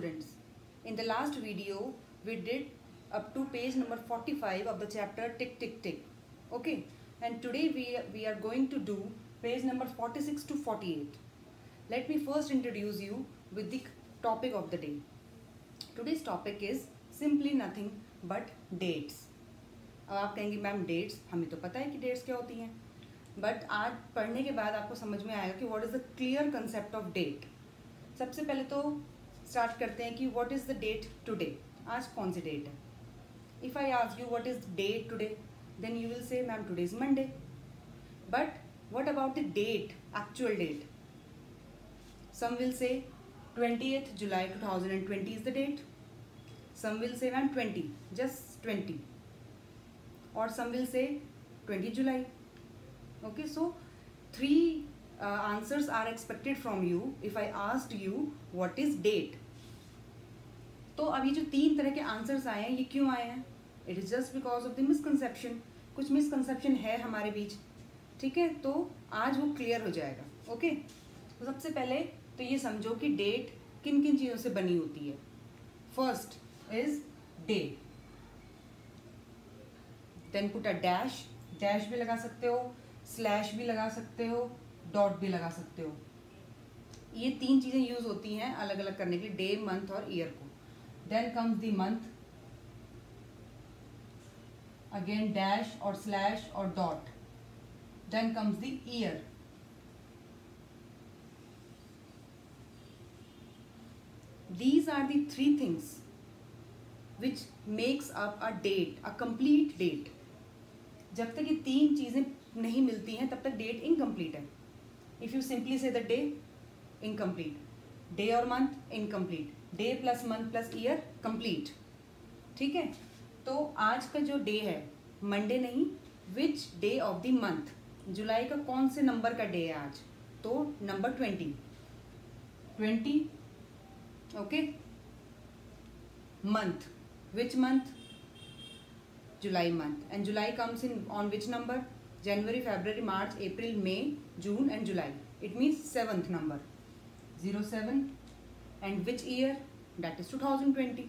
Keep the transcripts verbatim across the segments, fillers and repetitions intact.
students, in the last video we did up to page number forty-five of the chapter Tick Tick Tick. Okay, and today we, we are going to do page number forty-six to forty-eight. Let me first introduce you with the topic of the day. Today's topic is simply nothing but dates. अब आप कहेंगे ma'am dates, हमें तो पता है कि dates क्या होती हैं, बट आज पढ़ने के बाद आपको समझ में आएगा कि what is the clear concept of date. सबसे पहले तो स्टार्ट करते हैं कि what is the date today. आज कौन सी डेट है. If I ask you what is date today, then you will say ma'am today is Monday. But what about the date, actual date. Some will say twentieth July two thousand twenty is the date. Some will say ma'am twenty, just twenty. or some will say twentieth July. Okay, so three uh, answers are expected from you if I asked you what is date. तो अभी जो तीन तरह के answers आए हैं, ये क्यों आए हैं? It is just because of the misconception. कुछ मिसकंसेप्शन है हमारे बीच, ठीक है, तो आज वो क्लियर हो जाएगा. ओके, तो सबसे पहले तो ये समझो कि डेट किन किन चीज़ों से बनी होती है. First is day, then put a dash. Dash भी लगा सकते हो, स्लैश भी लगा सकते हो, डॉट भी लगा सकते हो. ये तीन चीज़ें यूज होती हैं अलग अलग करने के लिए, डे, मंथ और ईयर को. Then comes the month, again dash और स्लैश और dot. Then comes the year. These are the three things which makes up a date, a complete date. जब तक ये तीन चीज़ें नहीं मिलती हैं तब तक डेट इनकम्प्लीट है. If you simply say the day, incomplete. Day और month, incomplete. Day plus month plus year, complete. ठीक है, तो आज का जो डे है मंडे नहीं, which day of the month. July का कौन से नंबर का डे है आज, तो number twenty. Twenty. Okay, month, which month? July month. And July comes in on which number? January, February, March, April, May, June and July. It means seventh number, zero seven. And which year? That is two thousand twenty.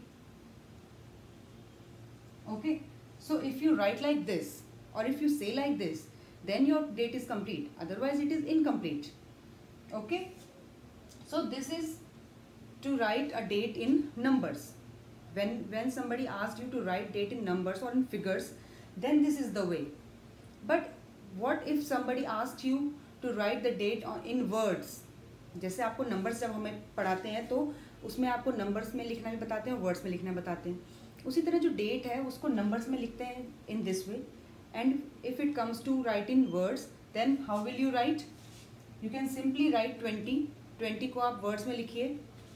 Okay, so if you write like this or if you say like this, then your date is complete, otherwise it is incomplete. Okay, so this is to write a date in numbers. When when somebody asks you to write date in numbers or in figures, then this is the way. But what if somebody asks you to write the date in words? जैसे आपको numbers जब हमें पढ़ाते हैं तो उसमें आपको numbers में लिखना भी बताते हैं और words में लिखना बताते हैं. उसी तरह जो date है उसको numbers में लिखते हैं in this way. And if it comes to write in words, then how will you write? You can simply write twenty. twenty को आप words में लिखिए.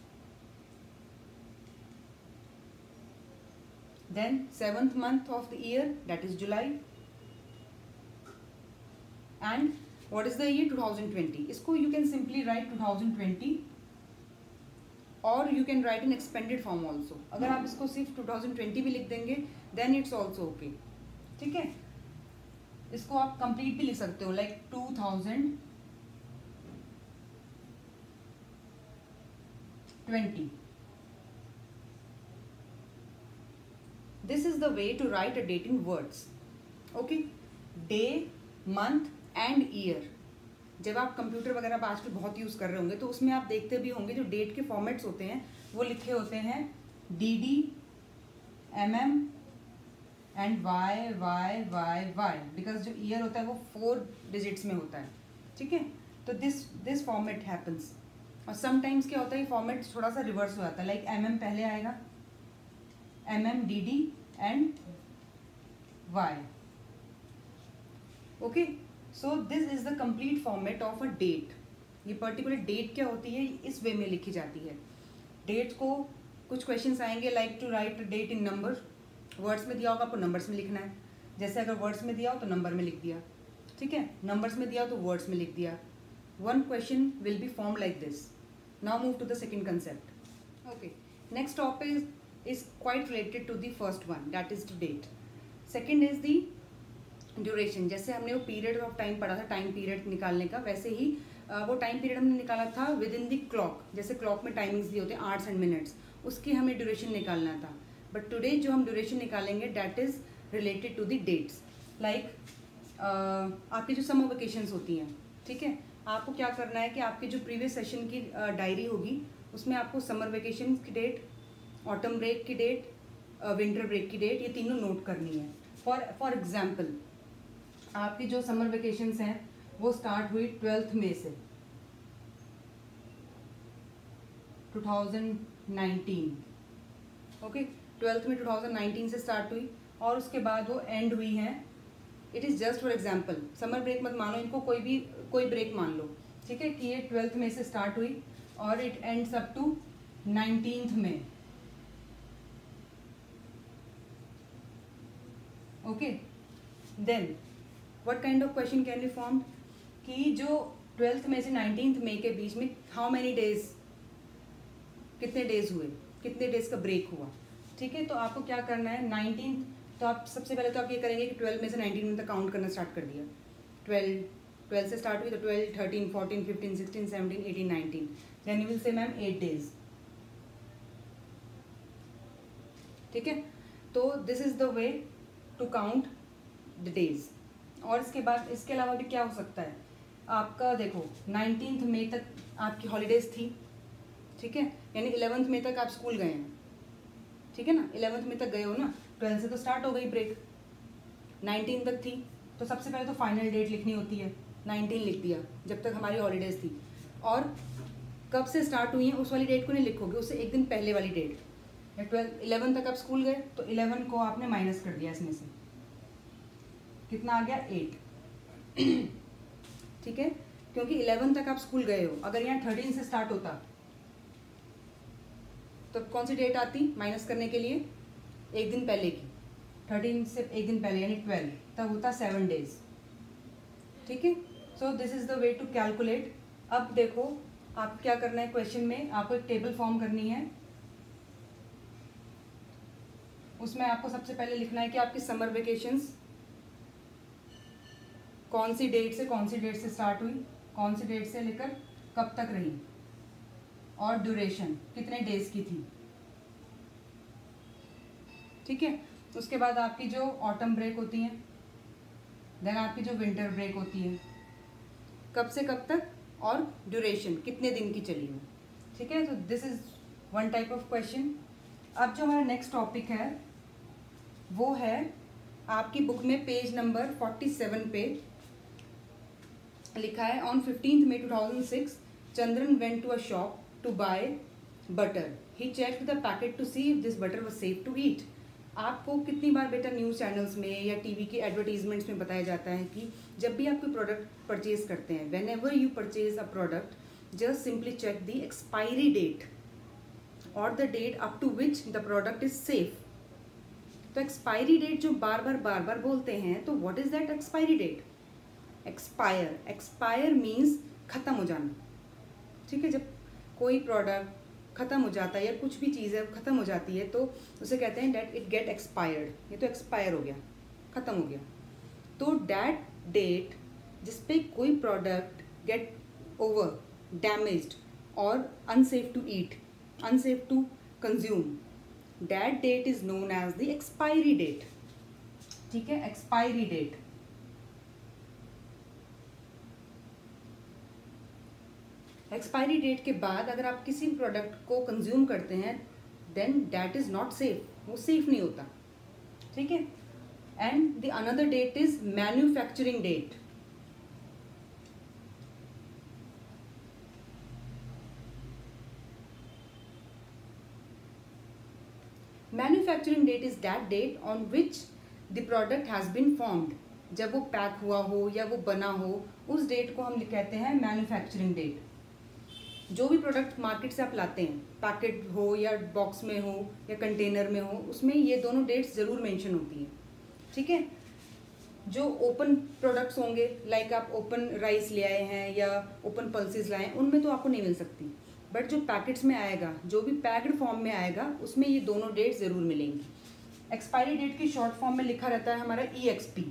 Then seventh month of the year, that is July. And what is the year? two thousand twenty. इसको you can simply write two thousand twenty, or you can write in expanded form also. अगर आप इसको सिर्फ two thousand twenty भी लिख देंगे, then it's also okay. ठीक है, इसको आप complete भी लिख सकते हो, like two thousand twenty. This is the way to write a date in words. Okay, day, month and year. जब आप कंप्यूटर वगैरह पर आजकल बहुत यूज़ कर रहे होंगे तो उसमें आप देखते भी होंगे जो डेट के फॉर्मेट्स होते हैं वो लिखे होते हैं D D, M M and Y Y Y Y, because जो ईयर होता है वो फोर डिजिट्स में होता है. ठीक है, तो दिस दिस फॉर्मेट हैपन्स. और समटाइम्स क्या होता है, फॉर्मेट थोड़ा सा रिवर्स हो जाता है, लाइक एम एम पहले आएगा, M M D D and Y. Okay, so this is the complete format of a date. ये पर्टिकुलर डेट क्या होती है इस वे में लिखी जाती है. डेट को कुछ क्वेश्चंस आएंगे like to write date in number. Words में दिया होगा आपको नंबर्स में लिखना है. जैसे अगर वर्ड्स में दिया हो तो नंबर में लिख दिया. ठीक है, नंबर्स में दिया हो तो वर्ड्स में लिख दिया. One question will be form like this. Now move to the second concept. Okay, next topic is quite related to the first one, that is the date. Second is the duration. जैसे हमने वो period of time पढ़ा था, time period निकालने का, वैसे ही वो time period हमने निकाला था विद इन द क्लॉक. जैसे क्लॉक में टाइमिंग्स दिए होते हैं आवर्स एंड मिनट्स, उसकी हमें ड्यूरेशन निकालना था, बट टुडे जो हम ड्यूरेशन निकालेंगे that is related to the dates. Like आपकी जो समर वेकेशंस होती हैं, ठीक है, आपको क्या करना है कि आपकी जो प्रीवियस सेशन की डायरी uh, होगी उसमें आपको समर वेकेशन की डेट, ऑटम ब्रेक की डेट, विंटर ब्रेक की डेट, ये तीनों नोट करनी है। फॉर फॉर एग्जाम्पल आपकी जो समर वेकेशंस हैं वो स्टार्ट हुई ट्वेल्थ मई से two thousand nineteen, okay, twelfth में टू थाउजेंड नाइनटीन से स्टार्ट हुई और उसके बाद वो एंड हुई हैं। It is just for example, summer break मत मानो इनको, कोई भी कोई ब्रेक मान लो, ठीक है, कि ये ट्वेल्थ में से स्टार्ट हुई और it ends up to nineteenth में, okay. Then what kind of question can be formed कि जो ट्वेल्थ में से नाइनटीन्थ मई के बीच में हाउ मैनी डेज, कितने डेज हुए, कितने डेज का ब्रेक हुआ, ठीक है। तो आपको क्या करना है, नाइनटीन, तो आप सबसे पहले तो आप ये करेंगे कि ट्वेल्व में से नाइनटीन में तक काउंट करना स्टार्ट कर दिया। ट्वेल्व ट्वेल्व से स्टार्ट हुई तो twelve, thirteen, fourteen, fifteen, sixteen, seventeen, eighteen, nineteen, then you will say ma'am eight days, ठीक है। तो this is the way to count the days. और इसके बाद इसके अलावा भी क्या हो सकता है, आपका देखो नाइनटीन्थ मई तक आपकी हॉलीडेज थी, ठीक है, यानी इलेवंथ मई तक आप स्कूल गए हैं, ठीक है ना, इलेवंथ मई तक गए हो ना, ट्वेल्थ से तो स्टार्ट हो गई ब्रेक, नाइनटीन तक थी, तो सबसे पहले तो फाइनल डेट लिखनी होती है, नाइनटीन लिख दिया जब तक हमारी हॉलीडेज थी, और कब से स्टार्ट हुई है उस वाली डेट को नहीं लिखोगे, उससे एक दिन पहले वाली डेट, या ट्वेल्थ इलेवन तक आप स्कूल गए तो इलेवन को आपने माइनस कर दिया, इसमें से कितना आ गया, एट, ठीक है, क्योंकि इलेवन तक आप स्कूल गए हो। अगर यहाँ थर्टीन से स्टार्ट होता तो कौन सी डेट आती माइनस करने के लिए, एक दिन पहले की, थर्टीन से एक दिन पहले यानी ट्वेल्व, तब होता सेवन डेज, ठीक है। So this is the way to calculate. अब देखो आप क्या करना है, क्वेश्चन में आपको एक टेबल फॉर्म करनी है, उसमें आपको सबसे पहले लिखना है कि आपकी समर वेकेशंस कौन सी डेट से कौन सी डेट से स्टार्ट हुई, कौन सी डेट से लेकर कब तक रही, और ड्यूरेशन कितने डेज की थी, ठीक है। उसके बाद आपकी जो ऑटम ब्रेक होती है, देन आपकी जो विंटर ब्रेक होती है, कब से कब तक, और ड्यूरेशन कितने दिन की चली हो, ठीक है। तो this is one type of question. अब जो हमारा नेक्स्ट टॉपिक है वो है आपकी बुक में पेज नंबर फोर्टी सेवन पे लिखा है, on fifteenth May two thousand six Chandran went to a shop to buy butter, he checked the packet to see if this butter was safe to eat. आपको कितनी बार बेटा news channels में या TV के advertisements में बताया जाता है कि जब भी आप कोई प्रोडक्ट परचेज करते हैं, whenever you purchase a product just simply check the expiry date और the date up to which the product is safe. तो एक्सपायरी डेट जो बार बार बार बार बोलते हैं, तो what is that expiry date, expire, expire means ख़त्म हो जाना, ठीक है। जब कोई प्रोडक्ट ख़त्म हो जाता है या कुछ भी चीज़ है ख़त्म हो जाती है तो उसे कहते हैं डैट इट गेट एक्सपायर्ड, ये तो एक्सपायर हो गया, ख़त्म हो गया। तो डैट डेट जिस पे कोई प्रोडक्ट गेट ओवर, डैमेज्ड और unsafe to eat, unsafe to consume, that date is known as the expiry date, ठीक है, एक्सपायरी डेट। एक्सपायरी डेट के बाद अगर आप किसी प्रोडक्ट को कंज्यूम करते हैं then that is not safe, वो सेफ नहीं होता, ठीक है। And the another date is manufacturing date, manufacturing date is that date on which the product has been formed, जब वो पैक हुआ हो या वो बना हो उस डेट को हम कहते हैं मैन्युफैक्चरिंग डेट। जो भी प्रोडक्ट मार्केट से आप लाते हैं, पैकेट हो या बॉक्स में हो या कंटेनर में हो, उसमें ये दोनों डेट्स ज़रूर मेंशन होती हैं, ठीक है। जो ओपन प्रोडक्ट्स होंगे, लाइक आप ओपन राइस ले आए हैं या ओपन पल्सेस लाए हैं, उनमें तो आपको नहीं मिल सकती, बट जो पैकेट्स में आएगा, जो भी पैक्ड फॉर्म में आएगा, उसमें ये दोनों डेट्स ज़रूर मिलेंगी। एक्सपायरी डेट की शॉर्ट फॉर्म में लिखा रहता है हमारा ई एक्स पी,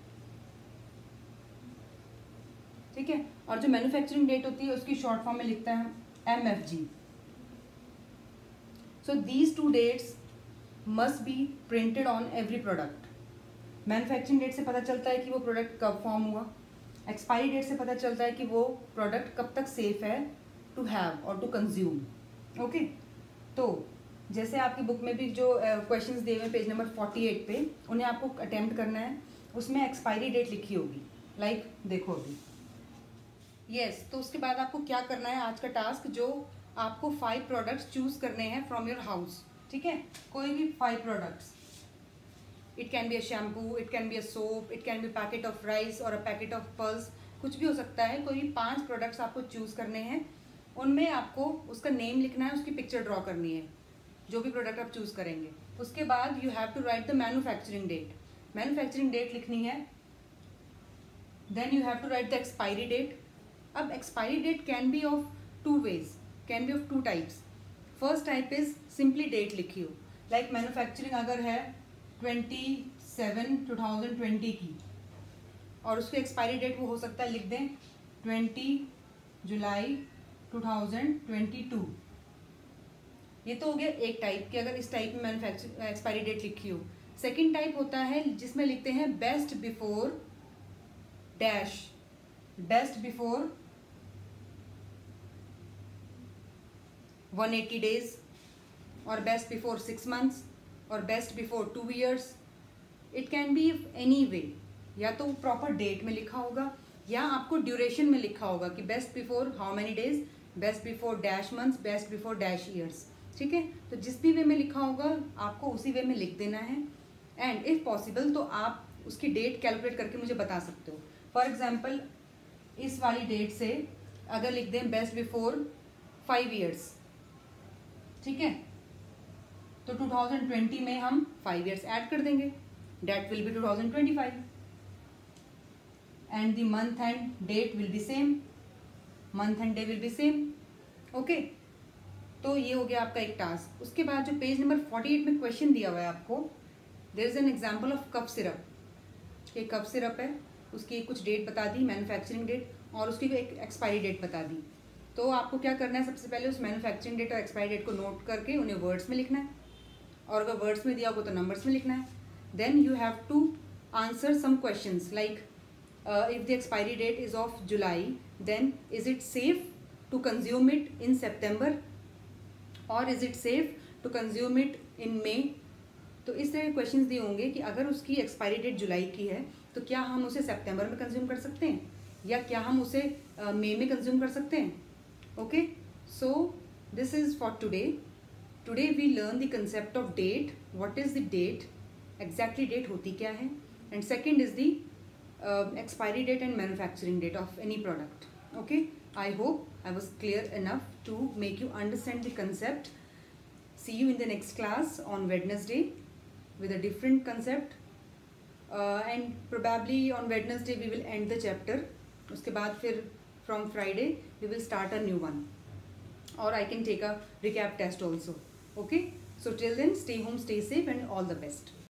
ठीक है, और जो मैन्युफैक्चरिंग डेट होती है उसकी शॉर्ट फॉर्म में लिखता है M F G. So these two dates must be printed on every product. Manufacturing date से पता चलता है कि वो प्रोडक्ट कब फॉर्म हुआ, एक्सपायरी डेट से पता चलता है कि वो प्रोडक्ट कब तक सेफ है टू हैव और टू कंज्यूम. ओके, तो जैसे आपकी बुक में भी जो क्वेश्चंस uh, दिए हुए पेज नंबर अड़तालीस पे, उन्हें आपको अटेम्प्ट करना है. उसमें एक्सपायरी डेट लिखी होगी, लाइक like, देखो अभी. यस yes, तो उसके बाद आपको क्या करना है, आज का टास्क जो आपको फाइव प्रोडक्ट्स चूज करने हैं फ्रॉम योर हाउस. ठीक है, कोई भी five products. It can be a shampoo, it can be a soap, it can be packet of rice और अ पैकेट ऑफ पल्स, कुछ भी हो सकता है. कोई भी पांच प्रोडक्ट्स आपको चूज करने हैं. उनमें आपको उसका नेम लिखना है, उसकी पिक्चर ड्रॉ करनी है, जो भी प्रोडक्ट आप चूज करेंगे. उसके बाद you have to write the manufacturing date. Manufacturing date लिखनी है. Then you have to write the expiry date. अब expiry date can be of two ways, can be of two types. First type is simply date लिखी हो, like manufacturing अगर है twenty seven two thousand twenty की, और उसकी expiry date वो हो सकता है लिख दें ट्वेंटी जुलाई टू थाउजेंड ट्वेंटी टू. ये तो हो गया एक टाइप कि अगर इस टाइप में मैन्युफैक्चर एक्सपायरी डेट लिखी हो. सेकेंड टाइप होता है जिसमें लिखते हैं best before dash, best before one eighty days, और बेस्ट बिफोर सिक्स मंथ्स, और best before two years. It can be any way, या तो प्रॉपर डेट में लिखा होगा या आपको ड्यूरेशन में लिखा होगा कि best before how many days, best before dash months, best before dash years. ठीक है, तो जिस भी वे में लिखा होगा आपको उसी वे में लिख देना है. एंड इफ पॉसिबल तो आप उसकी डेट कैलकुलेट करके मुझे बता सकते हो. फॉर एग्जाम्पल इस वाली डेट से अगर लिख दें बेस्ट बिफोर फाइव ईयर्स, ठीक है, तो टू थाउजेंड ट्वेंटी में हम फाइव ईयर्स ऐड कर देंगे. Date will be two thousand twenty five and the month and date will be same, month and day will be same. Okay, तो ये हो गया आपका एक टास्क. उसके बाद जो पेज नंबर अड़तालीस में क्वेश्चन दिया हुआ है आपको, there is an example of cough syrup. ये कफ सिरप है, उसकी कुछ डेट बता दी, मैन्युफैक्चरिंग डेट, और उसकी एक एक्सपायरी डेट बता दी. तो आपको क्या करना है, सबसे पहले उस मैन्युफैक्चरिंग डेट और एक्सपायरी डेट को नोट करके उन्हें वर्ड्स में लिखना है, और अगर वर्ड्स में दिया होगा तो नंबर्स में लिखना है. Then you have to answer some questions like if the expiry date is of July, then is it safe to consume it in September, और is it safe to consume it in May. तो इस तरह के questions दिए होंगे कि अगर उसकी एक्सपायरी डेट जुलाई की है तो क्या हम उसे सितंबर में कंज्यूम कर सकते हैं, या क्या हम उसे मई uh, में कंज्यूम कर सकते हैं. Okay, so this is for today. Today we learn the concept of date. What is the date, exactly date होती क्या है, and second is the expiry date and manufacturing date of any product. Okay, I hope I was clear enough to make you understand the concept. See you in the next class on Wednesday with a different concept, uh, and probably on Wednesday we will end the chapter. उसके बाद फिर from Friday we will start a new one, or I can take a recap test also. Okay, so till then stay home, stay safe, and all the best.